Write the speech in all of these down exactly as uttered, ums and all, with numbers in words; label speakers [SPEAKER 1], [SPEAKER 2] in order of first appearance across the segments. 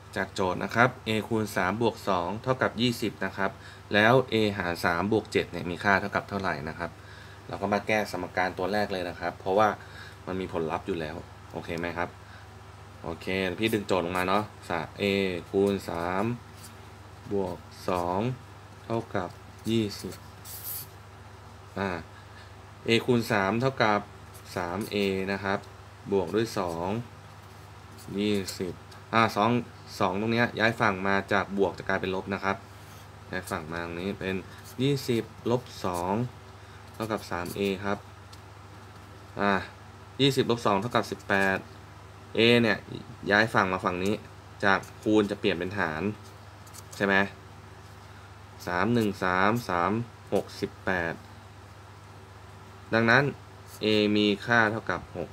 [SPEAKER 1] จากโจทย์นะครับ a คูณสามบวกสองเท่ากับยี่สิบนะครับแล้ว a หารสามบวกเจ็ดเนี่ยมีค่าเท่ากับเท่าไหร่นะครับเราก็มาแก้สมการตัวแรกเลยนะครับเพราะว่ามันมีผลลัพธ์อยู่แล้วโอเคไหมครับโอเคพี่ดึงโจทย์ลงมาเนาะ a คูณสามบวกสองเท่ากับยี่สิบอ่า a คูณสามเท่ากับ สาม a นะครับบวกด้วยสอง ยี่สิบอ่าสองสองตรงเนี้ยย้ายฝั่งมาจากบวกจะกลายเป็นลบนะครับย้ายฝั่งมาตรงนี้เป็นยี่สิบลบสองเท่ากับ สาม a ครับอ่ายี่สิบลบสองเท่ากับสิบแปด a เนี่ยย้ายฝั่งมาฝั่งนี้จากคูณจะเปลี่ยนเป็นหารใช่ไหมสาม หนึ่ง สาม สาม หก สิบแปดดังนั้น a มีค่าเท่ากับหก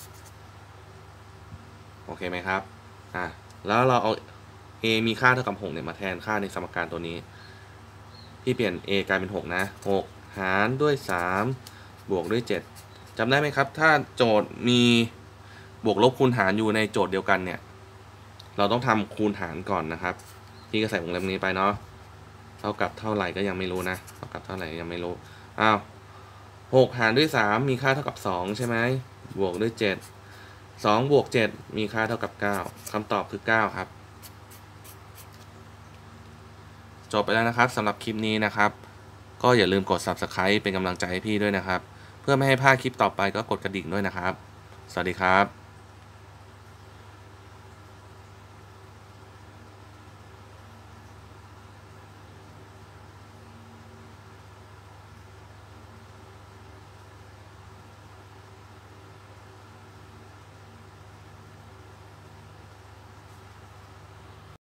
[SPEAKER 1] โอเคไหมครับอ่ะแล้วเราเอา a มีค่าเท่ากับหกเนี่ยมาแทนค่าในสมการตัวนี้ที่เปลี่ยน a กลายเป็นหกนะหกหารด้วยสามบวกด้วยเจ็ดจำได้ไหมครับถ้าโจทย์มีบวกลบคูณหารอยู่ในโจทย์เดียวกันเนี่ยเราต้องทำคูณหารก่อนนะครับพี่ก็ใส่วงเล็บนี้ไปเนาะเท่ากับเท่าไหร่ก็ยังไม่รู้นะเท่ากับเท่าไหร่ยังไม่รู้อ้าวหกหารด้วยสามมีค่าเท่ากับสองใช่ไหมบวกด้วยเจ็ดสองบวกเจ็ดมีค่าเท่ากับเก้าคำตอบคือเก้าครับจบไปแล้วนะครับสำหรับคลิปนี้นะครับก็อย่าลืมกด ซับสไครบ์ เป็นกำลังใจให้พี่ด้วยนะครับเพื่อไม่ให้พลาดคลิปต่อไปก็กดกระดิ่งด้วยนะครับสวัสดีครับ